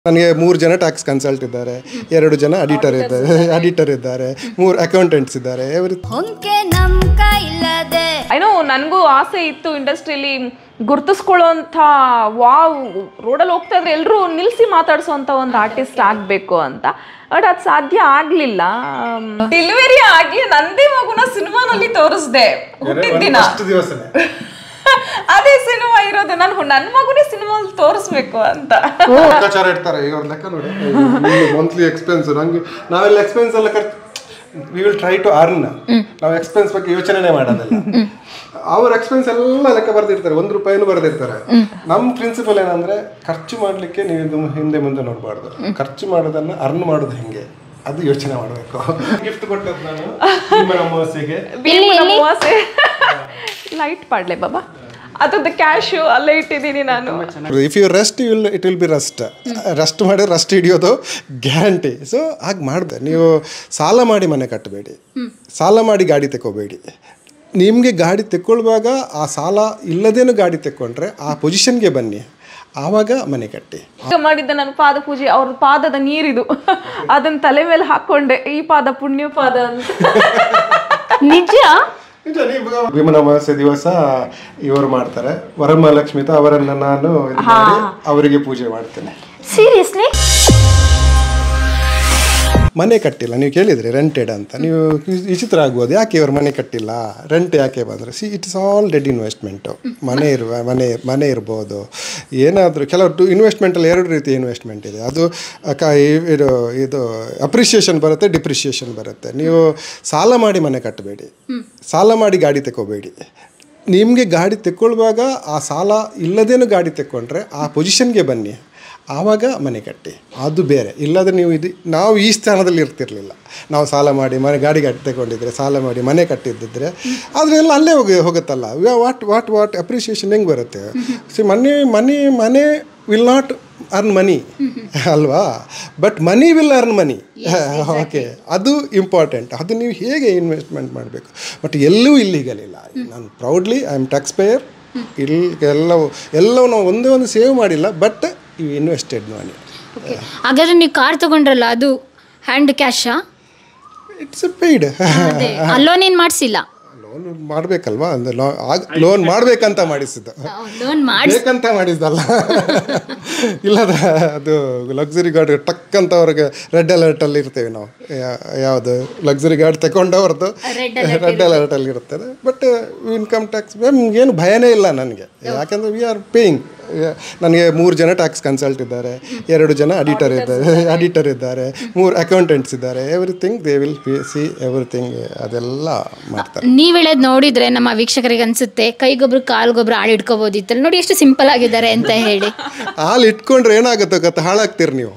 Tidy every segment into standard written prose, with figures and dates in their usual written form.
ನನಗೆ 3 ಜನ tax consult ಇದ್ದಾರೆ, 2 ಜನ ಅಡಿಟರ್ ಇದ್ದಾರೆ, 3 ಅಕೌಂಟೆಂಟ್ಸ್ ಇದ್ದಾರೆ. ಏನೋ ನನಗೂ ಆಸೆ ಇತ್ತು ಇಂಡಸ್ಟ್ರಿಯಲ್ಲಿ ಗುರ್ತಿಸ್ಕೊಳ್ಳೋಂಥ ವಾವ್, ರೋಡಲ್ಲಿ ಹೋಗ್ತಾ ಇದ್ರೆ ಎಲ್ಲರೂ ನಿಲ್ಲಿಸಿ ಮಾತಾಡ್ಸೋಂಥ ಒಂದು ಆರ್ಟಿಸ್ಟ್ ಆಗಬೇಕು ಅಂತ. ಬಟ್ ಅದು ಸಾಧ್ಯ ಆಗಲಿಲ್ಲ. ಡೆಲಿವರಿ ಆಗಿ ನಂದೇ ಮಗುನ ಸಿನಿಮಾನಲ್ಲಿ ತೋರಿಸ್ದೆ ಹುಟ್ಟಿದ ದಿನ. ಅದೇ ಸಿನಿಮಾ ಇರೋದು, ನಾನು ನನ್ನ ಮಗುನೇ ಸಿನಿಮಾದಲ್ಲಿ ತೋರಿಸ್ಬೇಕು ಅಂತ ಇರ್ತಾರೆ. ಈಗ ಅವ್ರ ಲೆಕ್ಕ ನೋಡಿ, ಮಂತ್ಲಿ ಎಕ್ಸ್ಪೆನ್ಸ್ ನಂಗೆ ನಾವೆಲ್ಲ ಎಕ್ಸ್ಪೆನ್ಸ್ ಎಲ್ಲ we will try to earn. ನಾವು ಎಕ್ಸ್ಪೆನ್ಸ್ ಬಗ್ಗೆ ಯೋಚನೆ ಮಾಡೋದಿಲ್ಲ. ಅವ್ರ ಎಕ್ಸ್ಪೆನ್ಸ್ ಎಲ್ಲ ಲೆಕ್ಕ ಬರ್ದಿರ್ತಾರೆ, 1 ರೂಪಾಯಿನೂ ಬರ್ದಿರ್ತಾರೆ. ನಮ್ಮ ಪ್ರಿನ್ಸಿಪಲ್ ಏನಂದ್ರೆ, ಖರ್ಚು ಮಾಡ್ಲಿಕ್ಕೆ ನೀವು ಇದು ಹಿಂದೆ ಮುಂದೆ ನೋಡಬಾರ್ದು, ಖರ್ಚು ಮಾಡೋದನ್ನ ಅರ್ನ್ ಮಾಡೋದು ಹೆಂಗೆ ಅದು ಯೋಚನೆ ಮಾಡಬೇಕು. ಗಿಫ್ಟ್ ಕೊಟ್ಟದ್ದು ನಾನು ಅಮಾವಾಸ್ಯೆಗೆ ಲೈಟ್ ಪಾಡ್ಲೆ ಬಾಬಾ, ಅದ್ರದ್ದು ಕ್ಯಾಶು ಅಲ್ಲೇ ಇಟ್ಟಿದ್ದೀನಿ ನಾನು. If you rest it will be rest ಮಾಡಿ ರೆಸ್ಟ್ ಹಿಡಿಯೋದು ಗ್ಯಾರಂಟಿ. ಸೊ ಹಾಗೆ ಮಾಡಿದೆ. ನೀವು ಸಾಲ ಮಾಡಿ ಮನೆ ಕಟ್ಟಬೇಡಿ, ಸಾಲ ಮಾಡಿ ಗಾಡಿ ತಗೋಬೇಡಿ. ನಿಮಗೆ ಗಾಡಿ ತೆಕ್ಕೊಳ್ವಾಗ ಆ ಸಾಲ ಇಲ್ಲದೇನು ಗಾಡಿ ತೆಕ್ಕೊಂಡ್ರೆ ಆ ಪೊಸಿಷನ್ಗೆ ಬನ್ನಿ, ಆವಾಗ ಮನೆ ಕಟ್ಟಿ. ಮಾಡಿದ್ದೆ ನಾನು ಪಾದ ಪೂಜೆ, ಅವ್ರ ಪಾದದ ನೀರಿದು, ಅದನ್ನ ತಲೆ ಮೇಲೆ ಹಾಕೊಂಡೆ, ಈ ಪಾದ ಪುಣ್ಯ ಪಾದ ಅಂತ. ನಿಜ ವಿಮನ ಅಮಾವಾಸ್ಯೆ ದಿವಸ ಇವರು ಮಾಡ್ತಾರೆ, ವರಮಹಾಲಕ್ಷ್ಮಿ ಅವರನ್ನ ನಾನು ಅವರಿಗೆ ಪೂಜೆ ಮಾಡ್ತೇನೆ. ಸೀರಿಯಸ್ಲಿ ಮನೆ ಕಟ್ಟಿಲ್ಲ, ನೀವು ಕೇಳಿದ್ರಿ ರೆಂಟೆಡ್ ಅಂತ, ನೀವು ವಿಚಿತ್ರ ಆಗ್ಬೋದು, ಯಾಕೆ ಇವರು ಮನೆ ಕಟ್ಟಿಲ್ಲ, ರೆಂಟ್ ಯಾಕೆ ಬಂದರೆ, ಇಟ್ಸ್ ಆಲ್ ಡೆಡ್ ಇನ್ವೆಸ್ಟ್ಮೆಂಟು. ಮನೆ ಇರ್ಬೋದು, ಏನಾದರೂ ಕೆಲವು ಇನ್ವೆಸ್ಟ್ಮೆಂಟಲ್ಲಿ 2 ರೀತಿ ಇನ್ವೆಸ್ಟ್ಮೆಂಟ್ ಇದೆ. ಅದು ಇದು ಅಪ್ರಿಷಿಯೇಷನ್ ಬರುತ್ತೆ, ಡಿಪ್ರಿಷಿಯೇಷನ್ ಬರುತ್ತೆ. ನೀವು ಸಾಲ ಮಾಡಿ ಮನೆ ಕಟ್ಟಬೇಡಿ, ಸಾಲ ಮಾಡಿ ಗಾಡಿ ತಗೋಬೇಡಿ. ನಿಮಗೆ ಗಾಡಿ ತೆಕ್ಕೊಳ್ವಾಗ ಆ ಸಾಲ ಇಲ್ಲದೇನು ಗಾಡಿ ತೆಕ್ಕೊಂಡ್ರೆ ಆ ಪೊಸಿಷನ್ಗೆ ಬನ್ನಿ, ಆವಾಗ ಮನೆ ಕಟ್ಟಿ. ಅದು ಬೇರೆ. ಇಲ್ಲಾಂದರೆ ನೀವು ನಾವು ಈ ಸ್ಥಾನದಲ್ಲಿ ಇರ್ತಿರ್ಲಿಲ್ಲ. ನಾವು ಸಾಲ ಮಾಡಿ ಗಾಡಿ ತಗೊಂಡಿದ್ರೆ, ಸಾಲ ಮಾಡಿ ಮನೆ ಕಟ್ಟಿದ್ದಿದ್ರೆ ಅದರೆಲ್ಲ ಅಲ್ಲೇ ಹೋಗುತ್ತಲ್ಲ. ವಾಟ್ ಅಪ್ರಿಷಿಯೇಷನ್ ಹೆಂಗೆ ಬರುತ್ತೆ? Money will not earn money ಅಲ್ವಾ, but money will earn money. Okay, ಅದು ಇಂಪಾರ್ಟೆಂಟ್. ಅದು ನೀವು ಹೇಗೆ ಇನ್ವೆಸ್ಟ್ಮೆಂಟ್ ಮಾಡಬೇಕು. ಬಟ್ ಎಲ್ಲೂ ಇಲ್ಲಿಗಲಿಲ್ಲ. ನಾನು proudly I am tax payer. ಎಲ್ಲವೂ ನಾವು ಒಂದೇ ಸೇವ್ ಮಾಡಿಲ್ಲ, ಬಟ್ ಯು ಇನ್ವೆಸ್ಟೆಡ್ ಮನಿ. ಹಾಗಾದ್ರೆ ನೀವು ಕಾರ್ ತಗೊಂಡ್ರಲ್ಲ, ಅದು ಹ್ಯಾಂಡ್ ಕ್ಯಾಶಾ? It's paid. ಲೋನ್ ಏನು ಮಾಡಿಸಿಲ್ಲ? ಲೋನ್ ಮಾಡಬೇಕಲ್ವಾ, ಅಂದರೆ ಲೋನ್ ಮಾಡಬೇಕಂತ ಮಾಡಿಸಿದ್ದು, ಬೇಕಂತ ಮಾಡಿದ್ದಲ್ಲ. ಇಲ್ಲದ ಅದು ಲಕ್ಸುರಿ ಗಾಡಿ ಟಕ್ ಅಂತ ಅವ್ರಿಗೆ ರೆಡ್ ಅಲರ್ಟಲ್ಲಿ ಇರ್ತೇವೆ ನಾವು. ಯಾವುದು ಲಕ್ಸುರಿ ಗಾಡಿ ತಗೊಂಡವ್ರದ್ದು ರೆಡ್ ಅಲರ್ಟಲ್ಲಿ ಇರ್ತದೆ. ಬಟ್ ಇನ್ಕಮ್ ಟ್ಯಾಕ್ಸ್ ಏನು ಭಯನೇ ಇಲ್ಲ ನನಗೆ, ಯಾಕೆಂದರೆ ವಿ ಆರ್ ಪೇಯಿಂಗ್. ನನಗೆ 3 ಜನ ಟ್ಯಾಕ್ಸ್ ಕನ್ಸಲ್ಟ್ ಇದ್ದಾರೆ, 2 ಜನ ಅಡಿಟರ್ ಇದ್ದಾರೆ, 3 ಅಕೌಂಟೆಂಟ್ಸ್ ಇದ್ದಾರೆ. Everything they will see everything, ಅದೆಲ್ಲ ಮಾಡ್ತಾರೆ. ನೀವು ಹೇಳೋದು ನೋಡಿದ್ರೆ ನಮ್ಮ ವೀಕ್ಷಕರಿಗೆ ಅನ್ಸುತ್ತೆ ಕೈಗೊಬ್ರು ಕಾಲ್ಗೊಬ್ರು ಆಳು ಇಟ್ಕೋಬೋದಿತ್ತಲ್ಲ, ನೋಡಿ ಎಷ್ಟು ಸಿಂಪಲ್ ಆಗಿದ್ದಾರೆ ಅಂತ ಹೇಳಿ. ಹಾಲು ಇಟ್ಕೊಂಡ್ರೆ ಏನಾಗುತ್ತೆ ಗೊತ್ತಾ, ಹಾಳಾಗ್ತೀರಿ ನೀವು.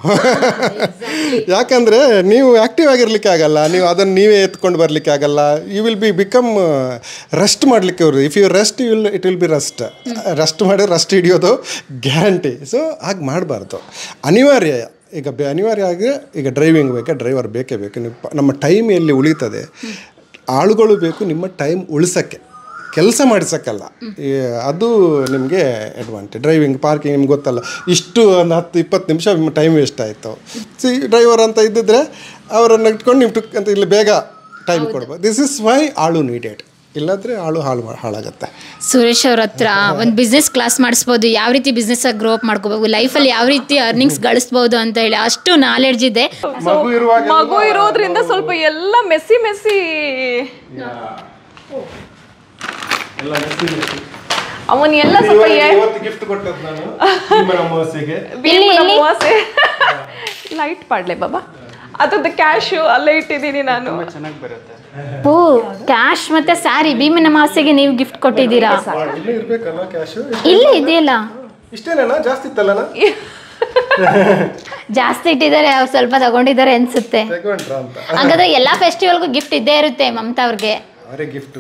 ಯಾಕಂದರೆ ನೀವು ಆ್ಯಕ್ಟಿವ್ ಆಗಿರ್ಲಿಕ್ಕೆ ಆಗಲ್ಲ, ನೀವು ಅದನ್ನು ನೀವೇ ಎತ್ಕೊಂಡು ಬರಲಿಕ್ಕೆ ಆಗಲ್ಲ. ಯು ವಿಲ್ ಬಿಕಮ್ ರೆಸ್ಟ್ ಮಾಡಲಿಕ್ಕೆ ಅವರು. If you rest it will be rest ಮಾಡಿ ರೆಸ್ಟ್ ಹಿಡಿಯೋದು ಗ್ಯಾರಂಟಿ. ಸೊ ಹಾಗೆ ಮಾಡಬಾರ್ದು. ಅನಿವಾರ್ಯ ಆಗಿ ಈಗ ಡ್ರೈವಿಂಗ್ ಡ್ರೈವರ್ ಬೇಕೇ ಬೇಕು. ನಮ್ಮ ಟೈಮ್ ಎಲ್ಲಿ ಉಳಿತದೆ, ಆಳುಗಳು ಬೇಕು ನಿಮ್ಮ ಟೈಮ್ ಉಳಿಸೋಕ್ಕೆ, ಕೆಲಸ ಮಾಡಿಸೋಕ್ಕಲ್ಲ. ಅದು ನಿಮಗೆ ಅಡ್ವಾಂಟೇಜ್. ಡ್ರೈವಿಂಗ್ ಪಾರ್ಕಿಂಗ್ ನಿಮ್ಗೆ ಗೊತ್ತಲ್ಲ, ಇಷ್ಟು ಒಂದು 10-20 ನಿಮಿಷ ಟೈಮ್ ವೇಸ್ಟ್ ಆಯಿತು. ಡ್ರೈವರ್ ಅಂತ ಇದ್ದಿದ್ರೆ ಅವರನ್ನು ಇಟ್ಕೊಂಡು ನೀವು ಟುಕ್ ಅಂತ ಇಲ್ಲಿ ಬೇಗ ಟೈಮ್ ಕೊಡ್ಬೋದು. ದಿಸ್ ಇಸ್ ವೈ ಆಳು ನೀಡೆಡ್. ಇಲ್ಲಾಂದರೆ ಹಾಳಾಗುತ್ತೆ. ಸುರೇಶ್ ಅವ್ರ ಹತ್ರ ಒಂದು ಬಿಸ್ನೆಸ್ ಕ್ಲಾಸ್ ಮಾಡಿಸ್ಬೋದು, ಯಾವ ರೀತಿ ಬಿಸ್ನೆಸ್ ಗ್ರೋ ಅಪ್ ಮಾಡ್ಕೋಬೇಕು, ಲೈಫಲ್ಲಿ ಯಾವ ರೀತಿ ಅರ್ನಿಂಗ್ಸ್ ಗಳಿಸ್ಬೋದು ಅಂತ ಹೇಳಿ ಅಷ್ಟು ನಾಲೆಡ್ಜ್ ಇದೆ. ಮಗು ಇರೋದ್ರಿಂದ ಸ್ವಲ್ಪ ಎಲ್ಲ ಮೆಸ್ಸಿ ಅವನ್ನೆಲ್ಲ ಸ್ವಲ್ಪ ಗಿಫ್ಟ್ ಕೊಟ್ಟದ್ದು ನಾನು ಅಮಾವಾಸ್ಯೆಗೆ. ಲೈಟ್ ಪಾಡ್ಲೆ ಬಾಬಾ, ಅದ್ರದ್ದು ಕ್ಯಾಶು ಅಲ್ಲೇ ಇಟ್ಟಿದ್ದೀನಿ ನಾನು. ಚೆನ್ನಾಗಿ ಬರುತ್ತೆ. ಓ, ಕ್ಯಾಶ್ ಮತ್ತೆ ಸ್ಯಾರಿ ಭೀಮನ ಅಮಾವಾಸ್ಯೆಗೆ ನೀವು ಗಿಫ್ಟ್ ಕೊಟ್ಟಿದ್ದೀರಾ? ಇಲ್ಲಿ ಇದೆಯಲ್ಲ, ಇಷ್ಟೇನಾ? ಜಾಸ್ತಿ ಇತ್ತಲ್ಲ? ಜಾಸ್ತಿ ಇಟ್ಟಿದ್ದಾರೆ, ಅವ್ರು ಸ್ವಲ್ಪ ತಗೊಂಡಿದ್ದಾರೆ ಅನ್ಸುತ್ತೆ. ಹಾಗಾದ್ರೆ ಎಲ್ಲಾ ಫೆಸ್ಟಿವಲ್ಗೂ ಗಿಫ್ಟ್ ಇದ್ದೇ ಇರುತ್ತೆ ಮಮತಾ ಅವ್ರಿಗೆ. Gift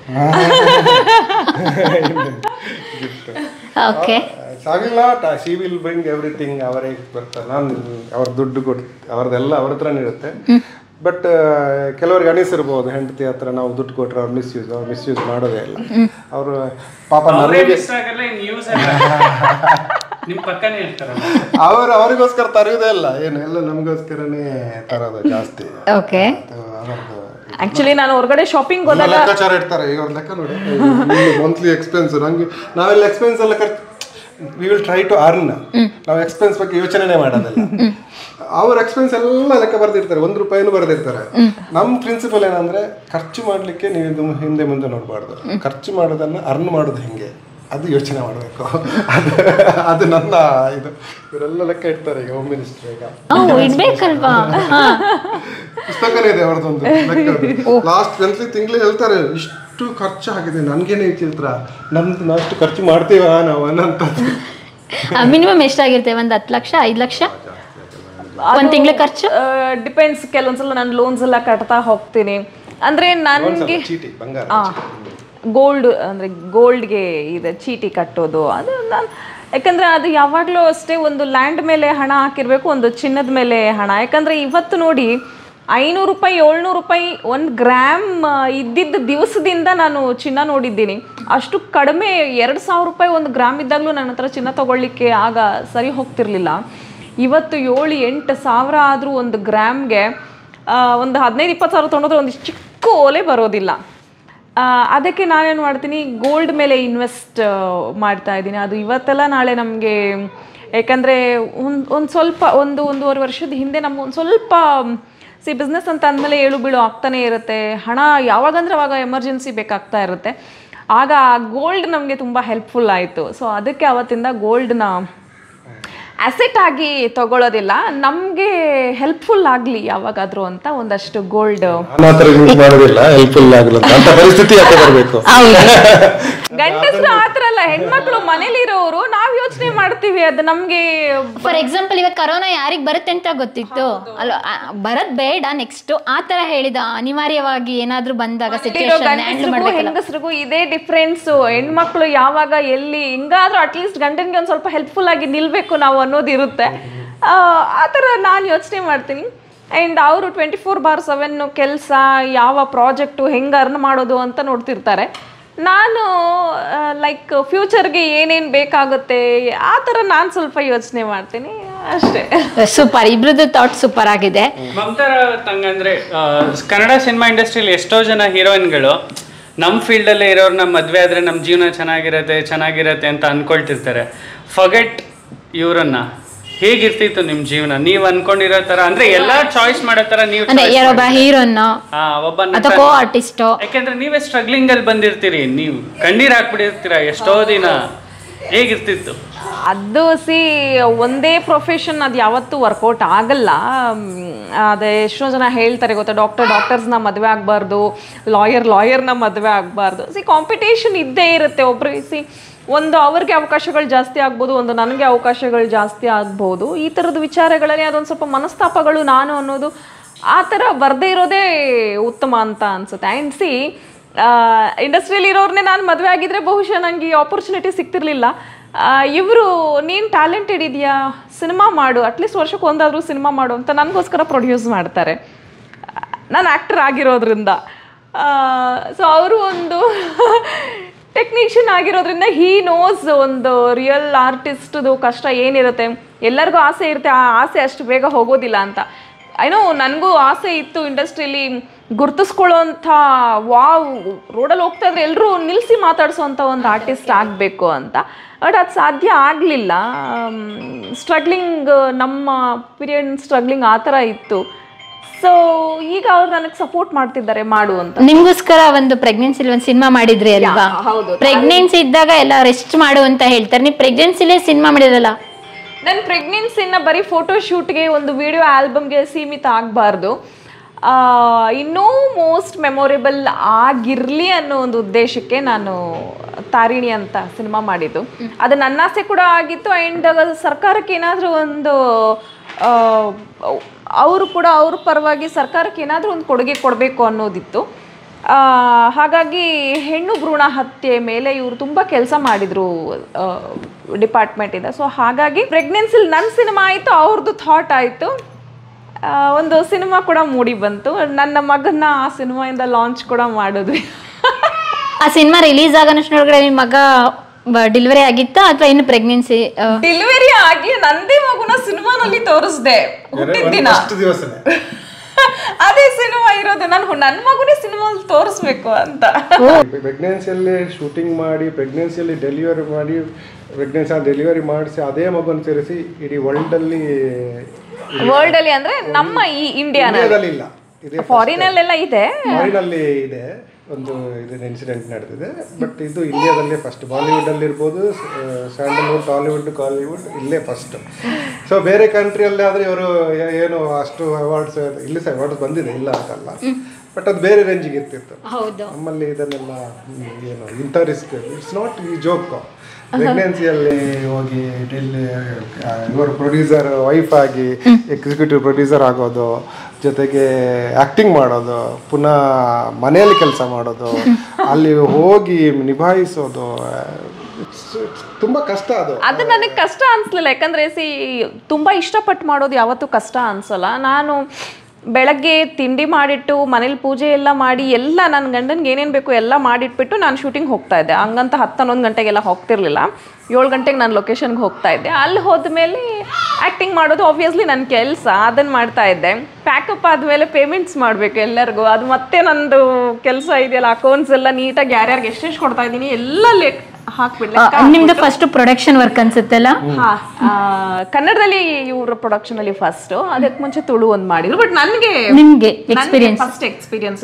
okay, she will bring everything. ಅವರೇ ಬರ್ತಾರೆ, ನಾನು ಅವ್ರ ದುಡ್ಡು ಅವ್ರದ್ದೆಲ್ಲ ಅವ್ರ ಹತ್ರನೇ ಇರುತ್ತೆ. ಬಟ್ ಕೆಲವರಿಗೆ ಅನಿಸಿರ್ಬೋದು, ಹೆಂಡತಿ ಹತ್ರ ನಾವು ದುಡ್ಡು ಕೊಟ್ಟರೆ ಅವ್ರು ಮಿಸ್ಯೂಸ್ ಮಾಡೋದೇ ಇಲ್ಲ. ಅವರು ಪಾಪ ನಿಮ್ ಪಕ್ಕನೇ ಇರ್ತಾರಲ್ಲ. ಅವರಿಗೋಸ್ಕರ ತರುವುದೇ ಇಲ್ಲ, ಏನು ಎಲ್ಲ ನಮಗೋಸ್ಕರನೇ ತರೋದು ಜಾಸ್ತಿ. ಓಕೆ. ಆಕ್ಚುಲಿ ನಾನು ಹೊರಗಡೆ ಶಾಪಿಂಗ್ ಹೋದಾಗ ಲೆಕ್ಕಾಚಾರ ಇಡ್ತಾರೆ. ಈಗ ಅವ್ರ ಲೆಕ್ಕ ನೋಡಿ, ಮಂತ್ಲಿ ಎಕ್ಸ್ಪೆನ್ಸ್ ನಂಗೆ, ನಾವೆಲ್ಲ ಎಕ್ಸ್ಪೆನ್ಸ್ ಎಲ್ಲ we will try to earn. ನಾವು ಎಕ್ಸ್ಪೆನ್ಸ್ ಬಗ್ಗೆ ಯೋಚನೆ ಮಾಡೋದಿಲ್ಲ. ಅವ್ರ ಎಕ್ಸ್ಪೆನ್ಸ್ ಎಲ್ಲ ಲೆಕ್ಕ ಬರ್ದಿರ್ತಾರೆ, ₹1 ಬರ್ದಿರ್ತಾರೆ. ನಮ್ಮ ಪ್ರಿನ್ಸಿಪಲ್ ಏನಂದ್ರೆ, ಖರ್ಚು ಮಾಡ್ಲಿಕ್ಕೆ ನೀವು ಇದು ಹಿಂದೆ ಮುಂದೆ ನೋಡಬಾರ್ದು, ಖರ್ಚು ಮಾಡೋದನ್ನ ಅರ್ನ್ ಮಾಡೋದು ಹೆಂಗೆ ಅದು ಯೋಚನೆ ಮಾಡಬೇಕು. ಅದು ನನ್ನ ಇದು. ಇವರೆಲ್ಲ ಲೆಕ್ಕ ಇಡ್ತಾರೆ. ಈಗ ಹೋಮ್ ಮಿನಿಸ್ಟರ್ ಈಗ ಇಡ್ಬೇಕಲ್ವಾ, ಪುಸ್ತಕನೇ ಇದೆ ಅವ್ರದ್ದೊಂದು ಲೆಕ್ಕ. ಲಾಸ್ಟ್ ತಿಂಗಳು ಹೇಳ್ತಾರೆ, ಇಷ್ಟು ಖರ್ಚು ಆಗಿದೆ, ನನ್ಗೇನೆ ಚಿತ್ರ, ನಮ್ದು ಅಷ್ಟು ಖರ್ಚು ಮಾಡ್ತೀವ ನಾವು ಅನ್ನೋಂಥದ್ದು. ಮಿನಿಮಮ್ ಎಷ್ಟಾಗಿರ್ತೇವೆ? 10 ಲಕ್ಷ 5 ಲಕ್ಷ ಒಂದ್ ತಿಂಗಳ ಖರ್ಚು? ಡಿಪೆಂಡ್ಸ್. ಕೆಲವೊಂದ್ಸಲ ನಾನು ಲೋನ್ಸ್ ಎಲ್ಲ ಕಟ್ತಾ ಹೋಗ್ತೀನಿ. ಅಂದ್ರೆ ನನಗೆ ಗೋಲ್ಡ್ ಅಂದರೆ ಗೋಲ್ಡ್ಗೆ ಇದೆ ಚೀಟಿ ಕಟ್ಟೋದು, ಅದು ನಾನು ಯಾಕಂದರೆ ಅದು ಯಾವಾಗಲೂ ಅಷ್ಟೇ, ಒಂದು ಲ್ಯಾಂಡ್ ಮೇಲೆ ಹಣ ಹಾಕಿರಬೇಕು, ಒಂದು ಚಿನ್ನದ ಮೇಲೆ ಹಣ. ಯಾಕಂದರೆ ಇವತ್ತು ನೋಡಿ ₹500 ₹700 1 ಗ್ರಾಮ್ ಇದ್ದಿದ್ದ ದಿವಸದಿಂದ ನಾನು ಚಿನ್ನ ನೋಡಿದ್ದೀನಿ. ಅಷ್ಟು ಕಡಿಮೆ ₹2,000 1 ಗ್ರಾಮ್ ಇದ್ದಾಗಲೂ ನನ್ನ ಹತ್ರ ಚಿನ್ನ ತೊಗೊಳ್ಳಿಕ್ಕೆ ಆಗ ಸರಿ ಹೋಗ್ತಿರ್ಲಿಲ್ಲ. ಇವತ್ತು 7-8 ಸಾವಿರ ಆದರೂ 1 ಗ್ರಾಮ್ಗೆ ಒಂದು 15-20 ಸಾವಿರ ತೊಗೊಂಡ್ರೆ ಒಂದು ಚಿಕ್ಕ ಓಲೆ ಬರೋದಿಲ್ಲ. ಅದಕ್ಕೆ ನಾನೇನು ಮಾಡ್ತೀನಿ, ಗೋಲ್ಡ್ ಮೇಲೆ ಇನ್ವೆಸ್ಟ್ ಮಾಡ್ತಾ ಇದ್ದೀನಿ. ಅದು ಇವತ್ತೆಲ್ಲ ನಾಳೆ ನಮಗೆ, ಯಾಕಂದರೆ ಒಂದು ಸ್ವಲ್ಪ 1-1.5 ವರ್ಷದ ಹಿಂದೆ ನಮ್ಗೆ ಒಂದು ಸ್ವಲ್ಪ ಬಿಸ್ನೆಸ್ ಅಂತ ಅಂದಮೇಲೆ ಏಳು ಬೀಳು ಆಗ್ತಾನೆ ಇರುತ್ತೆ. ಹಣ ಯಾವಾಗಂದ್ರೆ ಅವಾಗ ಎಮರ್ಜೆನ್ಸಿ ಬೇಕಾಗ್ತಾ ಇರುತ್ತೆ. ಆಗ ಗೋಲ್ಡ್ ನಮಗೆ ತುಂಬ ಹೆಲ್ಪ್ಫುಲ್ ಆಯಿತು. ಸೊ ಅದಕ್ಕೆ ಅವತ್ತಿಂದ ಗೋಲ್ಡ್ನ ಅಸೆಟ್ ಆಗಿ ತಗೊಳ್ಳೋದಿಲ್ಲ, ನಮಗೆ ಹೆಲ್ಪ್ಫುಲ್ ಆಗಲಿ ಯಾವಾಗಾದರೂ ಅಂತ ಒಂದಷ್ಟು ಗೋಲ್ಡ್ ಗಂಡಸರು ಆ ಥರ ಅಲ್ಲ, ಹೆಣ್ಮಕ್ಳು ಮನೇಲಿರೋರು ನಾವು ಯೋಚನೆ ಮಾಡ್ತೀವಿ. ಅದು ನಮಗೆ ಫಾರ್ ಎಕ್ಸಾಂಪಲ್ ಇವಾಗ ಕರೋನಾ ಯಾರಿಗೆ ಬರುತ್ತೆ ಅಂತ ಗೊತ್ತಿತ್ತು ಅಲ್ಲ, ಬರದ್ ಬೇಡ ನೆಕ್ಸ್ಟ್ ಆ ತರ ಹೇಳಿದ, ಅನಿವಾರ್ಯವಾಗಿ ಏನಾದ್ರೂ ಬಂದಾಗ ಹೆಂಗಸರಿಗೂ ಇದೇ ಡಿಫ್ರೆನ್ಸ್. ಹೆಣ್ಮಕ್ಳು ಯಾವಾಗ ಎಲ್ಲಿ ಹಿಂಗಾದ್ರೂ ಅಟ್ಲೀಸ್ಟ್ ಗಂಡನಿಗೆ ಒಂದು ಸ್ವಲ್ಪ ಹೆಲ್ಪ್ಫುಲ್ ಆಗಿ ನಿಲ್ಬೇಕು ನಾವು ಅನ್ನೋದಿರುತ್ತೆ. ಆ ಥರ ನಾನು ಯೋಚನೆ ಮಾಡ್ತೀನಿ. ಆ್ಯಂಡ್ ಅವರು 24/7 ಕೆಲಸ, ಯಾವ ಪ್ರಾಜೆಕ್ಟು ಹೆಂಗೆ ಅರ್ನ್ ಮಾಡೋದು ಅಂತ ನೋಡ್ತಿರ್ತಾರೆ. ನಾನು ಲೈಕ್ ಫ್ಯೂಚರ್ಗೆ ಏನೇನು ಬೇಕಾಗುತ್ತೆ ಆ ಥರ ನಾನು ಸ್ವಲ್ಪ ಯೋಚನೆ ಮಾಡ್ತೀನಿ ಅಷ್ಟೇ. ಸೂಪರ್, ಇಬ್ರದ್ದು ಥಾಟ್ ಸೂಪರ್ ಆಗಿದೆ. ಮಮತಾ ರಾವತ್ ಹಂಗಂದ್ರೆ ಕನ್ನಡ ಸಿನಿಮಾ ಇಂಡಸ್ಟ್ರಿಯಲ್ಲಿ ಎಷ್ಟೋ ಜನ ಹೀರೋಯಿನ್ಗಳು ನಮ್ಮ ಫೀಲ್ಡಲ್ಲೇ ಇರೋರ್ನ ಮದುವೆ ಆದರೆ ನಮ್ಮ ಜೀವನ ಚೆನ್ನಾಗಿರತ್ತೆ ಅಂತ ಅನ್ಕೊಳ್ತಿರ್ತಾರೆ. ಫಗೆಟ್ ಇವರನ್ನ, ಹೇಗಿರ್ತಿತ್ತು ನಿಮ್ ಜೀವನ? ನೀವ್ ಅನ್ಕೊಂಡಿರೋ ತರ, ಅಂದ್ರೆ ಎಲ್ಲಾ ಚಾಯ್ಸ್ ಮಾಡೋ ತರ ನೀವು ಒಬ್ಬ ಆರ್ಟಿಸ್ಟ್, ಯಾಕಂದ್ರೆ ನೀವೇ ಸ್ಟ್ರಗ್ಲಿಂಗ್ ಅಲ್ಲಿ ಬಂದಿರ್ತೀರಿ, ನೀವು ಕಣ್ಣೀರ್ ಹಾಕ್ಬಿಟ್ಟಿರ್ತೀರಾ ಎಷ್ಟೋ ದಿನ. ಹೇಗಿರ್ತಿತ್ತು ಅದು? ಒಂದೇ ಪ್ರೊಫೆಷನ್ ಅದು ಯಾವತ್ತೂ ವರ್ಕೌಟ್ ಆಗಲ್ಲ. ಅದೇ ಎಷ್ಟೋ ಜನ ಹೇಳ್ತಾರೆ ಗೊತ್ತಾ, ಡಾಕ್ಟರ್ಸ್ನ ಮದುವೆ ಆಗಬಾರ್ದು, ಲಾಯರ್ನ ಮದುವೆ ಆಗಬಾರ್ದು. ಕಾಂಪಿಟೇಷನ್ ಇದ್ದೇ ಇರುತ್ತೆ. ಒಬ್ರು ಒಂದು ಅವ್ರಿಗೆ ಅವಕಾಶಗಳು ಜಾಸ್ತಿ ಆಗ್ಬೋದು, ಒಂದು ನನಗೆ ಅವಕಾಶಗಳು ಜಾಸ್ತಿ ಆಗ್ಬೋದು. ಈ ಥರದ ವಿಚಾರಗಳಲ್ಲಿ ಅದೊಂದು ಸ್ವಲ್ಪ ಮನಸ್ತಾಪಗಳು ನಾನು ಅನ್ನೋದು ಆ ಥರ ಬರದೇ ಇರೋದೇ ಉತ್ತಮ ಅಂತ ಅನಿಸುತ್ತೆ. ಆ್ಯಂಡ್ ಇಂಡಸ್ಟ್ರಿಯಲ್ಲಿ ಇರೋರನ್ನೇ ನಾನು ಮದುವೆ ಆಗಿದ್ರೆ ಬಹುಶಃ ನನಗೆ ಈ ಆಪರ್ಚುನಿಟಿ ಸಿಗ್ತಿರ್ಲಿಲ್ಲ. ಇವರು ನೀನು ಟ್ಯಾಲೆಂಟೆಡ್ ಇದೆಯಾ, ಸಿನಿಮಾ ಮಾಡು, ಅಟ್ಲೀಸ್ಟ್ ವರ್ಷಕ್ಕೆ ಒಂದಾದರೂ ಸಿನಿಮಾ ಮಾಡು ಅಂತ ನನಗೋಸ್ಕರ ಪ್ರೊಡ್ಯೂಸ್ ಮಾಡ್ತಾರೆ, ನಾನು ಆ್ಯಕ್ಟರ್ ಆಗಿರೋದ್ರಿಂದ. ಸೊ ಅವರು ಒಂದು ಟೆಕ್ನಿಷಿಯನ್ ಆಗಿರೋದ್ರಿಂದ ಹೀ ನೋಸ್ ಒಂದು ರಿಯಲ್ ಆರ್ಟಿಸ್ಟ್ದು ಕಷ್ಟ ಏನಿರುತ್ತೆ. ಎಲ್ಲರಿಗೂ ಆಸೆ ಇರುತ್ತೆ, ಆ ಆಸೆ ಅಷ್ಟು ಬೇಗ ಹೋಗೋದಿಲ್ಲ ಅಂತ. ಏನೋ ನನಗೂ ಆಸೆ ಇತ್ತು ಇಂಡಸ್ಟ್ರಿಯಲ್ಲಿ ಗುರ್ತಿಸ್ಕೊಳ್ಳೋಂಥ, ರೋಡಲ್ಲಿ ಹೋಗ್ತಾ ಇದ್ರೆ ಎಲ್ಲರೂ ನಿಲ್ಲಿಸಿ ಮಾತಾಡಿಸೋವಂಥ ಒಂದು ಆರ್ಟಿಸ್ಟ್ ಆಗಬೇಕು ಅಂತ. ಬಟ್ ಅದು ಸಾಧ್ಯ ಆಗಲಿಲ್ಲ. ಸ್ಟ್ರಗ್ಲಿಂಗ್, ನಮ್ಮ ಪೀರಿಯಡ್ ಸ್ಟ್ರಗ್ಲಿಂಗ್ ಆ ಥರ ಇತ್ತು. ಸೊ ಈಗ ಅವ್ರು ನನಗೆ ಸಪೋರ್ಟ್ ಮಾಡ್ತಿದ್ದಾರೆ, ಮಾಡು ಅಂತ. ನಿಮ್ಗೋಸ್ಕರ ಒಂದು ಪ್ರೆಗ್ನೆನ್ಸಿ ಒಂದು ಸಿನಿಮಾ ಮಾಡಿದ್ರಿ ಅಲ್ವಾ? ಪ್ರೆಗ್ನೆನ್ಸಿ ಇದ್ದಾಗ ಎಲ್ಲ ರೆಸ್ಟ್ ಮಾಡು ಅಂತ ಹೇಳ್ತಾರೆ, ನೀವು ಪ್ರೆಗ್ನೆನ್ಸಿಲೇ ಸಿನಿಮಾ ಮಾಡಿರಲ್ಲ? ನನ್ನ ಪ್ರೆಗ್ನೆನ್ಸಿನ ಬರೀ ಫೋಟೋ ಶೂಟ್ಗೆ, ಒಂದು ವಿಡಿಯೋ ಆಲ್ಬಮ್ಗೆ ಸೀಮಿತ ಆಗಬಾರ್ದು, ಇನ್ನೂ ಮೋಸ್ಟ್ ಮೆಮೊರೇಬಲ್ ಆಗಿರಲಿ ಅನ್ನೋ ಒಂದು ಉದ್ದೇಶಕ್ಕೆ ನಾನು ತಾರಿಣಿ ಅಂತ ಸಿನಿಮಾ ಮಾಡಿದ್ದು. ಅದು ನನ್ನ ಆಸೆ ಕೂಡ ಆಗಿತ್ತು. ಆ್ಯಂಡ್ ಸರ್ಕಾರಕ್ಕೆ ಏನಾದರೂ ಒಂದು, ಅವರು ಕೂಡ ಅವ್ರ ಪರವಾಗಿ ಸರ್ಕಾರಕ್ಕೆ ಏನಾದರೂ ಒಂದು ಕೊಡುಗೆ ಕೊಡಬೇಕು ಅನ್ನೋದಿತ್ತು. ಹಾಗಾಗಿ ಹೆಣ್ಣು ಭ್ರೂಣ ಹತ್ಯೆ ಮೇಲೆ ಇವರು ತುಂಬ ಕೆಲಸ ಮಾಡಿದರು ಡಿಪಾರ್ಟ್ಮೆಂಟಿಂದ. ಸೊ ಹಾಗಾಗಿ ಪ್ರೆಗ್ನೆನ್ಸಿಲಿ ನನ್ನ ಸಿನಿಮಾ ಆಯಿತು, ಅವ್ರದ್ದು ಥಾಟ್ ಆಯಿತು, ಒಂದು ಸಿನಿಮಾ ಕೂಡ ಮೂಡಿ ಬಂತು. ನನ್ನ ಮಗನ್ನ ಆ ಸಿನಿಮಾಯಿಂದ ಲಾಂಚ್ ಕೂಡ ಮಾಡಿದ್ವಿ. ಆ ಸಿನಿಮಾ ರಿಲೀಸ್ ಆಗೋಷ್ಟೊಳಗಡೆ ನಿಮ್ಮ ಮಗ ಡೆಲಿವರಿ ಆಗಿತ್ತಾ ಅಥವಾ ಇನ್ನು ಪ್ರೆಗ್ನೆನ್ಸಿ? ಡೆಲಿವರಿ ಆಗಿ ನಂದೇ ಮಗುನ ಸಿನಿಮಾನಲ್ಲಿ ತೋರಿಸ್ದೆ ಹುಟ್ಟಿದ ದಿನ. ಅದೇ ಸಿನಿಮಾ ಇರೋದು. ನನ್ನ ಮಗುನೇ ಸಿನಿಮಾದಲ್ಲಿ ತೋರಿಸ್ಬೇಕು ಅಂತ. ಪ್ರೆಗ್ನೆನ್ಸಿಯಲ್ಲಿ ಶೂಟಿಂಗ್ ಮಾಡಿ, ಪ್ರೆಗ್ನೆನ್ಸಿಯಲ್ಲಿ ಡೆಲಿವರಿ ಮಾಡಿ, ಡೆಲಿವರಿ ಮಾಡಿಸಿ ಅದೇ ಮಗುನ ಸೇರಿಸಿ ಇಡೀ ವರ್ಲ್ಡ್ ಅಲ್ಲಿ ಅಂದ್ರೆ ನಮ್ಮ ಈ ಇಂಡಿಯಾದಲ್ಲಿ ಇಲ್ಲ, ಫಾರಿನಲ್ಲೆಲ್ಲ ಇದೆ. ಫಾರಿನಲ್ಲಿ ಇದೆ ಒಂದು ಇನ್ಸಿಡೆಂಟ್ ನಡೆದಿದೆ. ಬಟ್ ಇದು ಇಂಡಿಯಾದಲ್ಲೇ ಫಸ್ಟ್. ಬಾಲಿವುಡ್ ಅಲ್ಲಿ ಇರ್ಬೋದು, ಸ್ಯಾಂಡಲ್ವುಡ್, ಟಾಲಿವುಡ್, ಕಾಲಿವುಡ್ ಇಲ್ಲೇ ಫಸ್ಟ್. ಸೊ ಬೇರೆ ಕಂಟ್ರಿಯಲ್ಲಿ ಆದರೆ ಇವರು ಏನು ಅಷ್ಟು ಅವಾರ್ಡ್ಸ್, ಇಲ್ಲಿ ಸಹ ಅವಾರ್ಡ್ಸ್ ಬಂದಿದೆ, ಇಲ್ಲ ಅಂತಲ್ಲ. ಬಟ್ ಅದು ಬೇರೆ ರೇಂಜಿಗೆ ಇರ್ತಿತ್ತು. ನಮ್ಮಲ್ಲಿ ಇದನ್ನೆಲ್ಲ ಏನು ಇಂಥ risk, it's not a joke. ಪ್ರೆಗ್ನೆನ್ಸಿಯಲ್ಲಿ ಹೋಗಿ ಇವರು ಪ್ರೊಡ್ಯೂಸರ್ ವೈಫ್ ಆಗಿ ಎಕ್ಸಿಕ್ಯೂಟಿವ್ ಪ್ರೊಡ್ಯೂಸರ್ ಆಗೋದು, ಜೊತೆಗೆ ಆ್ಯಕ್ಟಿಂಗ್ ಮಾಡೋದು, ಪುನಃ ಮನೆಯಲ್ಲಿ ಕೆಲಸ ಮಾಡೋದು, ಅಲ್ಲಿ ಹೋಗಿ ನಿಭಾಯಿಸೋದು ತುಂಬ ಕಷ್ಟ. ಅದು ನನಗೆ ಕಷ್ಟ ಅನಿಸ್ಲಿಲ್ಲ. ಯಾಕಂದರೆ ತುಂಬ ಇಷ್ಟಪಟ್ಟು ಮಾಡೋದು ಯಾವತ್ತೂ ಕಷ್ಟ ಅನಿಸಲ್ಲ. ನಾನು ಬೆಳಗ್ಗೆ ತಿಂಡಿ ಮಾಡಿಟ್ಟು ಮನೇಲಿ ಪೂಜೆ ಎಲ್ಲ ಮಾಡಿ ಎಲ್ಲ ನನ್ನ ಗಂಡನಿಗೆ ಏನೇನು ಬೇಕು ಎಲ್ಲ ಮಾಡಿಟ್ಬಿಟ್ಟು ನಾನು ಶೂಟಿಂಗ್ ಹೋಗ್ತಾ ಇದ್ದೆ. ಹಂಗಂತ 10-11 ಗಂಟೆಗೆಲ್ಲ ಹೋಗ್ತಿರ್ಲಿಲ್ಲ. 7 ಗಂಟೆಗೆ ನಾನು ಲೊಕೇಶನ್ಗೆ ಹೋಗ್ತಾ ಇದ್ದೆ. ಅಲ್ಲಿ ಹೋದ್ಮೇಲೆ ಆ್ಯಕ್ಟಿಂಗ್ ಮಾಡೋದು ಆಬ್ವಿಯಸ್ಲಿ ನನ್ನ ಕೆಲಸ, ಅದನ್ನು ಮಾಡ್ತಾ ಇದ್ದೆ. ಪ್ಯಾಕಪ್ ಆದಮೇಲೆ ಪೇಮೆಂಟ್ಸ್ ಮಾಡಬೇಕು ಎಲ್ಲರಿಗೂ. ಅದು ಮತ್ತೆ ನಂದು ಕೆಲಸ ಇದೆಯಲ್ಲ, ಅಕೌಂಟ್ಸ್ ಎಲ್ಲ ನೀಟಾಗಿ ಯಾರ್ಯಾರಿಗೆ ಎಷ್ಟೆಷ್ಟು ಕೊಡ್ತಾ ಇದ್ದೀನಿ ಎಲ್ಲ ನಿಮ್ದು ಫಸ್ಟ್ ಪ್ರೊಡಕ್ಷನ್ ವರ್ಕ್ ಅನ್ಸುತ್ತಲ್ಲ? ಕನ್ನಡದಲ್ಲಿ ಇವ್ರ ಪ್ರೊಡಕ್ಷನ್ ಅಲ್ಲಿ ಫಸ್ಟ್, ಅದಕ್ಕೆ ಮುಂಚೆ ತುಳು ಒಂದು ಮಾಡಿದ್ರು. ಬಟ್ ನನಗೆ ಫಸ್ಟ್ ಎಕ್ಸ್ಪೀರಿಯನ್ಸ್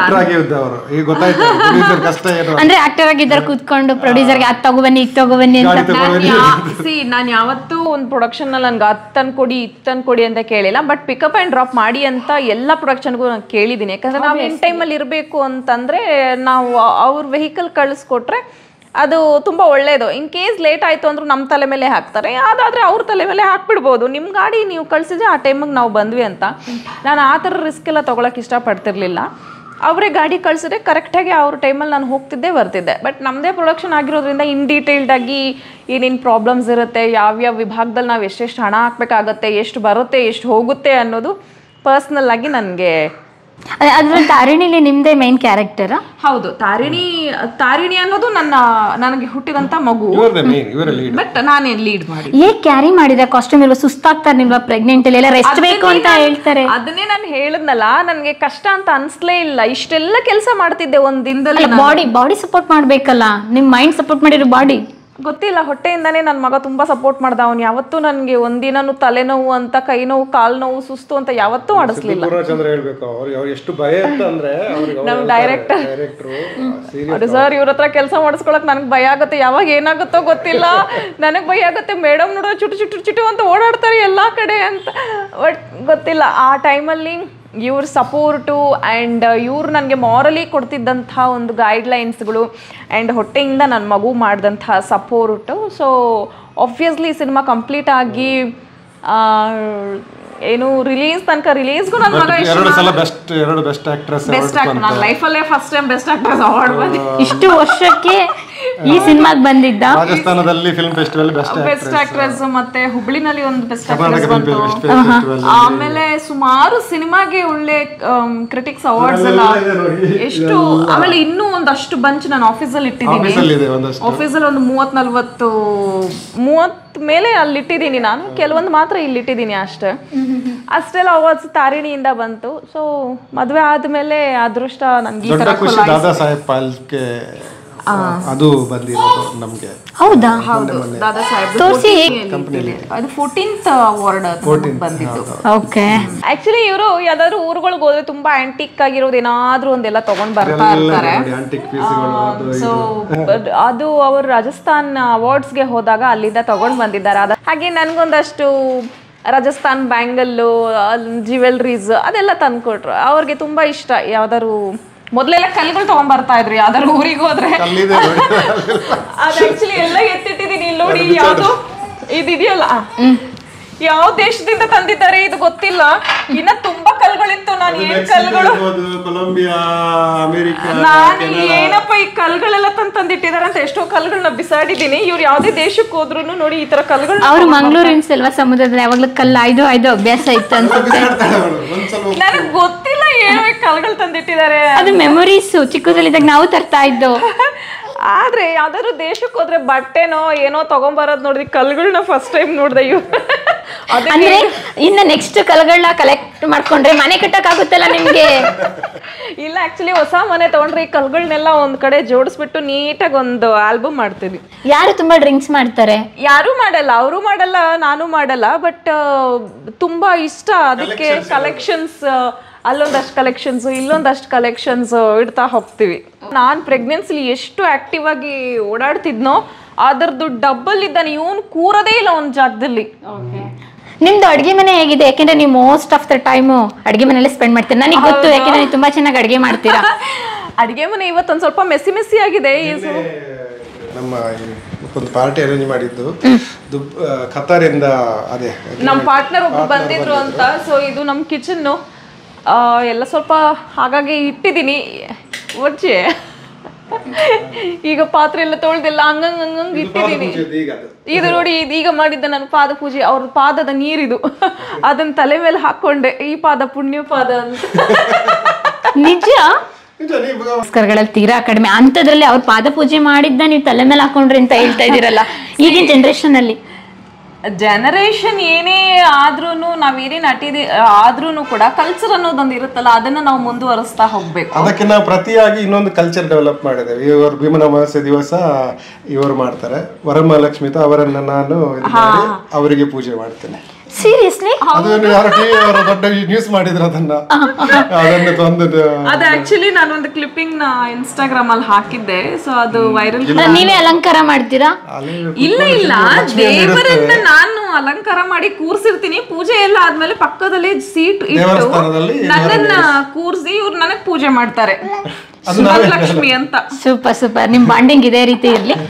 ಅಂದ್ರೆ ಆಕ್ಟರ್ ಆಗಿದ್ದಾರೆ ಕೂತ್ಕೊಂಡು ಪ್ರೊಡ್ಯೂಸರ್ಗೆ ಅದು ತಗೋಬನ್ನಿ ಈಗ ತಗೋಬನ್ನಿ ಅಂತ. ನಾನು ಯಾವತ್ತೂ ಒಂದು ಪ್ರೊಡಕ್ಷನ್ ನಲ್ಲಿ ನನ್ಗೆ ಅತ್ತನ್ ಕೊಡಿ ಅಂತ ಕೇಳಿಲ್ಲ. ಬಟ್ ಪಿಕಪ್ ಅಂಡ್ ಡ್ರಾಪ್ ಮಾಡಿ ಅಂತ ಎಲ್ಲ ಪ್ರೊಡಕ್ಷನ್ಗೂ ನಾನು ಕೇಳಿದ್ದೀನಿ. ಯಾಕಂದ್ರೆ ನಾವು ಇನ್ ಟೈಮಲ್ಲಿ ಇರಬೇಕು ಅಂತಂದ್ರೆ ನಾವು ಅವ್ರ ವೆಹಿಕಲ್ ಕಳಿಸ್ಕೊಟ್ರೆ ಅದು ತುಂಬ ಒಳ್ಳೆಯದು. ಇನ್ ಕೇಸ್ ಲೇಟ್ ಆಯಿತು ಅಂದ್ರೂ ನಮ್ಮ ತಲೆ ಮೇಲೆ ಹಾಕ್ತಾರೆ, ಅದಾದರೆ ಅವ್ರ ತಲೆ ಮೇಲೆ ಹಾಕ್ಬಿಡ್ಬೋದು. ನಿಮ್ಮ ಗಾಡಿ ನೀವು ಕಳಿಸಿದ್ರೆ ಆ ಟೈಮಿಗೆ ನಾವು ಬಂದ್ವಿ ಅಂತ. ನಾನು ಆ ಥರ ರಿಸ್ಕ್ ಎಲ್ಲ ತೊಗೊಳಕ್ಕೆ ಇಷ್ಟಪಡ್ತಿರ್ಲಿಲ್ಲ. ಅವರೇ ಗಾಡಿ ಕಳಿಸಿದ್ರೆ ಕರೆಕ್ಟಾಗಿ ಅವ್ರ ಟೈಮಲ್ಲಿ ನಾನು ಹೋಗ್ತಿದ್ದೆ ಬರ್ತಿದ್ದೆ. ಬಟ್ ನಮ್ಮದೇ ಪ್ರೊಡಕ್ಷನ್ ಆಗಿರೋದ್ರಿಂದ ಇನ್ ಡೀಟೇಲ್ಡಾಗಿ ಏನೇನು ಪ್ರಾಬ್ಲಮ್ಸ್ ಇರುತ್ತೆ, ಯಾವ್ಯಾವ ವಿಭಾಗದಲ್ಲಿ ನಾವು ಎಷ್ಟೆಷ್ಟು ಹಣ ಹಾಕಬೇಕಾಗತ್ತೆ, ಎಷ್ಟು ಬರುತ್ತೆ ಎಷ್ಟು ಹೋಗುತ್ತೆ ಅನ್ನೋದು ಪರ್ಸ್ನಲ್ ಆಗಿ ನನಗೆ. ಅದ್ರಲ್ಲಿ ತಾರಿಣಿಲಿ ನಿಮ್ದೇ ಮೈನ್ ಕ್ಯಾರೆಕ್ಟರ್? ಹೌದು, ತಾರಿಣಿ ಅನ್ನೋದು ನನಗೆ ಹುಟ್ಟಿದಂತ ಮಗು. ಬಟ್ ನಾನೇ ಲೀಡ್ ಮಾಡಿ ಕ್ಯಾರಿ ಮಾಡಿದೆ ಕಾಸ್ಟ್ಯೂಮ್ ಇಲ್ವಾ? ಸುಸ್ತಾಗ್ತಾರೆ ನಿಲ್ವಾ ಪ್ರೆಗ್ನೆಂಟ್ ಎಲ್ಲ ರೆಸ್ಟ್ ಬೇಕು ಅಂತ ಹೇಳ್ತಾರೆ. ಅದನ್ನೇ ನಾನು ಹೇಳಿದ್ನಲ್ಲ, ನನಗೆ ಕಷ್ಟ ಅಂತ ಅನ್ಸ್ಲೇ ಇಲ್ಲ. ಇಷ್ಟೆಲ್ಲ ಕೆಲಸ ಮಾಡ್ತಿದ್ದೆ ಒಂದ್ ದಿನದಲ್ಲಿ. ಬಾಡಿ ಸಪೋರ್ಟ್ ಮಾಡ್ಬೇಕಲ್ಲ, ನಿಮ್ ಮೈಂಡ್ ಸಪೋರ್ಟ್ ಮಾಡಿರೋ ಬಾಡಿ ಗೊತ್ತಿಲ್ಲ. ಹೊಟ್ಟೆಯಿಂದಾನೇ ನನ್ನ ಮಗ ತುಂಬಾ ಸಪೋರ್ಟ್ ಮಾಡ್ದ. ಅವ್ನು ಯಾವತ್ತೂ ನನಗೆ ಒಂದಿನೂ ತಲೆನೋವು ಅಂತ, ಕೈ ನೋವು, ಕಾಲ್ ನೋವು, ಸುಸ್ತು ಅಂತ ಯಾವತ್ತೂ ಮಾಡಿಸ್ಲಿಲ್ಲ. ನಮ್ ಡೈರೆಕ್ಟರ್ ಸರ್ ಇವ್ರ ಹತ್ರ ಕೆಲಸ ಮಾಡಿಸ್ಕೊಳಕ್ ನನಗೆ ಭಯ ಆಗುತ್ತೆ. ಯಾವಾಗ ಏನಾಗುತ್ತೋ ಗೊತ್ತಿಲ್ಲ. ನನಗೆ ಭಯ ಆಗುತ್ತೆ. ಮೇಡಮ್ ನೋಡೋ ಚುಟು ಅಂತ ಓಡಾಡ್ತಾರೆ ಎಲ್ಲಾ ಕಡೆ ಅಂತ. ಬಟ್ ಗೊತ್ತಿಲ್ಲ, ಆ ಟೈಮಲ್ಲಿ ಇವ್ರ ಸಪೋರ್ಟು ಆ್ಯಂಡ್ ಇವ್ರು ನನಗೆ ಮಾರಲಿ ಕೊಡ್ತಿದ್ದಂಥ ಒಂದು ಗೈಡ್ಲೈನ್ಸ್ಗಳು ಆ್ಯಂಡ್ ಹೊಟ್ಟೆಯಿಂದ ನನ್ನ ಮಗು ಮಾಡಿದಂಥ support. So obviously cinema complete ಆಗಿ ಏನು ರಿಲೀಸ್ ತನಕ, ರಿಲೀಸ್ಗೂ ನನ್ನ ಮಗ ಬೆಸ್ಟ್ ಆಕ್ಟರ್, ನನ್ನ ಲೈಫಲ್ಲೇ first time best actress award ಬಂದಿದೆ. ಇಷ್ಟು ವರ್ಷಕ್ಕೆ ಈ ಸಿನಿಮಾಗೆ ಬಂದಿದ್ದ. ರಾಜಸ್ಥಾನದಲ್ಲಿ ಫಿಲ್ಮ್ ಫೆಸ್ಟಿವಲ್ ಬೆಸ್ಟ್ ಆಕ್ಟ್ರೆಸ್, ಮತ್ತೆ ಹುಬ್ಳಿನಲ್ಲಿ ಒಂದು ಬೆಸ್ಟ್ ಆಕ್ಟ್ರೆಸ್ ಬಂತು. ಆಮೇಲೆ ಸುಮಾರು ಸಿನಿಮಾಗೆ ಒಳ್ಳೆ ಕ್ರಿಟಿಕ್ಸ್ ಅವಾರ್ಡ್ಸ್ ಎಲ್ಲ ಎಷ್ಟು. ಆಮೇಲೆ ಇನ್ನೂ ಒಂದಷ್ಟು ಬಂಚ್ ನಾನು ಆಫೀಸಲ್ಲಿ ಇಟ್ಟಿದ್ದೀನಿ. ಆಫೀಸಲ್ಲಿ ಒಂದು 30 ಮೇಲೆ ಅಲ್ಲಿ ಇಟ್ಟಿದ್ದೀನಿ ನಾನು. ಕೆಲವೊಂದು ಮಾತ್ರ ಇಲ್ಲಿ ಇಟ್ಟಿದ್ದೀನಿ ಅಷ್ಟೇ. ಅಷ್ಟೆಲ್ಲ ಅವಾರ್ಡ್ಸ್ ತಾರಿಣಿಯಿಂದ ಬಂತು. ಸೊ ಮದುವೆ ಆದ್ಮೇಲೆ ಅದೃಷ್ಟ ನನ್ಗೆ ಈ ತರ ಅದು ಬಂದಿರೋದು ನಮಗೆ. ಹೌದಾ? ಹೌದು, ದಾದಾ ಸಾಹೇಬ್ ತೋರಿಸಿ. ಅದು 14th ಅವಾರ್ಡ್ ಬಂದಿತ್ತು. ಓಕೆ. ಆಕ್ಚುಲಿ ಇವರು ಯಾವ್ದಾದ್ರು ಊರುಗಳಿಗೆ ಹೋದ್ರೆ ತುಂಬಾ ಆಂಟಿಕ್ ಆಗಿರೋದು ಏನಾದ್ರೂ ಒಂದೆಲ್ಲ ತಗೊಂಡ್ ಬರ್ತಾ ಇರ್ತಾರೆ. ಸೊ ಅದು ಅವರು ರಾಜಸ್ಥಾನ್ ಅವಾರ್ಡ್ಸ್ಗೆ ಹೋದಾಗ ಅಲ್ಲಿಂದ ತಗೊಂಡ್ ಬಂದಿದ್ದಾರೆ. ಹಾಗೆ ನನ್ಗೊಂದಷ್ಟು ರಾಜಸ್ಥಾನ್ ಬ್ಯಾಂಗಲ್ಲು, ಜ್ಯುವೆಲ್ರೀಸ್ ಅದೆಲ್ಲ ತಂದ್ಕೊಟ್ರು. ಅವ್ರಿಗೆ ತುಂಬಾ ಇಷ್ಟ. ಯಾವ್ದಾದ್ರು ಮೊದ್ಲೆಲ್ಲ ಕಲ್ಗಳು ತಗೊಂಡ್ ಬರ್ತಾ ಇದ್ರು ಯಾವ್ದಾದ್ರು ಊರಿಗೆ ಹೋದ್ರೆ. ಅದು ಆಕ್ಚುಲಿ ಎಲ್ಲ ಎತ್ತಿಟ್ಟಿದೀನಿ ಇಲ್ಲಿ ನೋಡಿ. ಯಾವ್ದು ಇದಿದೆಯಲ್ಲ, ಯಾವ ದೇಶದಿಂದ ತಂದಿದ್ದಾರೆ ಇದು ಗೊತ್ತಿಲ್ಲ. ಇನ್ನ ತುಂಬಾ ಕಲ್ಗಳಿತ್ತು. ನಾನು ಏನ್ ಕಲ್ಗಳು, ನಾನು ಏನಪ್ಪ ಈ ಕಲ್ಗಳೆಲ್ಲ ತಂದಿಟ್ಟಿದ್ದಾರೆ ಅಂತ ಎಷ್ಟೋ ಕಲ್ಗಳನ್ನ ಬಿಸಾಡಿದೀನಿ. ಇವ್ರು ಯಾವ್ದೇ ದೇಶಕ್ಕೆ ಹೋದ್ರು ನೋಡಿ ಈ ತರ ಕಲ್ಗಳು. ಅವ್ರು ಮಂಗಳೂರಿನ ಸೆಲ್ವ ಸಮುದ್ರದಲ್ಲಿ ಯಾವಾಗ್ಲೂ ಕಲ್ಲು ಆಯ್ದು ಅಭ್ಯಾಸ ಇತ್ತು ಅನ್ಸುತ್ತೆ. ನನಗ್ ಗೊತ್ತಿಲ್ಲ ಏನೋ ಕಲ್ಗಳು ತಂದಿಟ್ಟಿದ್ದಾರೆ. ಅದು ಮೆಮೊರೀಸ್. ಚಿಕ್ಕದಲ್ಲಿದ್ದಾಗ ನಾವು ತರ್ತಾ ಇದ್ದೋ. ಆದ್ರೆ ಯಾವ್ದಾದ್ರು ದೇಶಕ್ಕೆ ಹೋದ್ರೆ ಬಟ್ಟೆನೋ ಏನೋ ತಗೊಂಬರೋದ್ ನೋಡಿದ್ವಿ, ಕಲ್ಗಳನ್ನ ಫಸ್ಟ್ ಟೈಮ್ ನೋಡ್ದೆ ಇವ್. ಅಂದ್ರೆ ಇನ್ನ ನೆಕ್ಸ್ಟ್ ಕಲ್ಗಳನ್ನ ಕಲೆಕ್ಟ್ ಮಾಡ್ಕೊಂಡ್ರೆ ಮನೆ ಕಟ್ಟಕ್ ಆಗುತ್ತಲ್ಲ ನಿಮ್ಗೆ? ಇಲ್ಲ, ಆಕ್ಚುಲಿ ಹೊಸ ಮನೆ ತಗೊಂಡ್ರೆ ಈ ಕಲ್ಗಳನ್ನೆಲ್ಲ ಒಂದ್ ಕಡೆ ಜೋಡಿಸ್ಬಿಟ್ಟು ನೀಟಾಗಿ ಒಂದು ಆಲ್ಬಮ್ ಮಾಡ್ತೀವಿ. ಯಾರು ತುಂಬಾ ಡ್ರಿಂಕ್ಸ್ ಮಾಡ್ತಾರೆ? ಯಾರು ಮಾಡಲ್ಲ, ಅವರು ಮಾಡಲ್ಲ, ನಾನು ಮಾಡಲ್ಲ, ಬಟ್ ತುಂಬಾ ಇಷ್ಟ ಅದಕ್ಕೆ. ಕಲೆಕ್ಷನ್ಸ್ ಅಲ್ಲೊಂದಷ್ಟು ಕಲೆಕ್ಷನ್ಸ್, ಇಲ್ಲೊಂದಷ್ಟು ಕಲೆಕ್ಷನ್ಸ್ ಇಡ್ತಾ ಹೋಗ್ತೀವಿ. ನಾನು ಪ್ರೆಗ್ನೆನ್ಸಿಲಿ ಎಷ್ಟು ಆಕ್ಟಿವ್ ಆಗಿ ಓಡಾಡ್ತಿದ್ನೋ ಅದರದ್ದು ಡಬ್ಬಲ್ ಇದ್ದಾನೆ ಇವನು, ಕೂರದೇ ಇಲ್ಲ ಒಂದು ಜಾಗದಲ್ಲಿ. ನಿಮ್ದು ಅಡ್ಗೆ ಮನೆ ಹೇಗಿದೆ? ಯಾಕೆಂದ್ರೆ ನೀವು ಮೋಸ್ಟ್ ಆಫ್ ದ ಟೈಮ್ ಅಡ್ಗೆ ಮನೆಯಲ್ಲೇ ಸ್ಪೆಂಡ್ ಮಾಡ್ತೀರಾ, ನನಗೆ ಗೊತ್ತು, ಯಾಕೆಂದ್ರೆ ನೀವು ತುಂಬಾ ಚೆನ್ನಾಗಿ ಅಡ್ಗೆ ಮಾಡ್ತೀರಾ. ಅಡ್ಗೆ ಮನೆ ಇವತ್ತೊಂದು ಸ್ವಲ್ಪ ಮೆಸ್ಸಿ ಆಗಿದೆ. ನಮ್ಮ ಒಂದು ಪಾರ್ಟಿ ಅರೇಂಜ್ ಮಾಡಿದ್ದು ಖತಾರಿಂದ, ಅದೇ ನಮ್ಮ ಪಾರ್ಟ್ನರ್ ಒಬ್ರು ಬಂದಿದ್ರು ಅಂತ. ಸೊ ಇದು ನಮ್ಮ ಕಿಚನ್ನು ಎಲ್ಲ ಸ್ವಲ್ಪ ಹಾಗಾಗಿ ಇಟ್ಟಿದ್ದೀನಿ ಒಚ್ಚೆ. ಈಗ ಪಾತ್ರೆ ಎಲ್ಲ ತೊಳೆದಿಲ್ಲ, ಹಂಗಂಗ್ ಇಟ್ಟಿದ್ದೀನಿ. ಇದು ನೋಡಿ, ಈಗ ಮಾಡಿದ್ದ ನನ್ನ ಪಾದ ಪೂಜೆ, ಅವ್ರ ಪಾದದ ನೀರಿದು, ಅದನ್ನ ತಲೆ ಮೇಲೆ ಹಾಕೊಂಡೆ, ಈ ಪಾದ ಪುಣ್ಯ ಪಾದ ಅಂತ. ನಿಜ ನಮಸ್ಕಾರಗಳಲ್ಲಿ ತೀರಾ ಕಡಿಮೆ ಅಂತದ್ರಲ್ಲಿ ಅವ್ರ ಪಾದ ಪೂಜೆ ಮಾಡಿದ್ದ ನೀವು ತಲೆ ಮೇಲೆ ಹಾಕೊಂಡ್ರಿ ಅಂತ ಹೇಳ್ತಾ ಇದೀರಲ್ಲ. ಈಗಿನ ಜನರೇಷನ್ ಏನೇ ಆದ್ರೂ, ನಾವೇನೇ ನಟಿದೆ ಆದ್ರೂ ಕೂಡ ಕಲ್ಚರ್ ಅನ್ನೋದೊಂದು ಇರುತ್ತಲ್ಲ, ಅದನ್ನ ನಾವು ಮುಂದುವರಿಸ್ತಾ ಹೋಗ್ಬೇಕು. ಅದಕ್ಕೆ ನಾವು ಪ್ರತಿಯಾಗಿ ಇನ್ನೊಂದು ಕಲ್ಚರ್ ಡೆವಲಪ್ ಮಾಡಿದ್ದೇವೆ. ಇವರು ಭೀಮನ ಅಮಾವಾಸ್ಯೆ ದಿವಸ ಇವರು ಮಾಡ್ತಾರೆ, ವರಮಹಾಲಕ್ಷ್ಮಿ, ಅವರನ್ನ ನಾನು ಅವರಿಗೆ ಪೂಜೆ ಮಾಡ್ತೇನೆ. ಸೀರಿಯಸ್ಲಿ? ಅದನ್ನು ಯಾರು ಟಿವಿ ದೊಡ್ಡ ನ್ಯೂಸ್ ಮಾಡಿದ್ರು ಅದನ್ನ ತಂದು. ಅದು ಆಕ್ಚುಲಿ ನಾನು ಒಂದು ಕ್ಲಿಪ್ಪಿಂಗ್ ನ ಇನ್ಸ್ಟಾಗ್ರಾಮ್ ಅಲ್ಲಿ ಹಾಕಿದ್ದೆ. ಸೊ ಅದು ವೈರಲ್. ನೀವೇ ಅಲಂಕಾರ ಮಾಡ್ತೀರಾ? ಇಲ್ಲ, ದೇವರನ್ನ ನಾನು ಅಲಂಕಾರ ಮಾಡಿ ಕೂರ್ಸಿರ್ತೀನಿ. ಪೂಜೆ ಎಲ್ಲ ಆದ್ಮೇಲೆ ಪಕ್ಕದಲ್ಲಿ ಸೀಟ್ ಇಟ್ಟು ನನ್ನನ್ನ ಕೂರ್ಸಿ ಇವ್ರು ನನಗ್ ಪೂಜೆ ಮಾಡ್ತಾರೆ, ಲಕ್ಷ್ಮಿ ಅಂತ. ಸೂಪರ್, ನಿಮ್ ಬಾಂಡಿಂಗ್ ಇದೇ ರೀತಿ ಇರ್ಲಿ.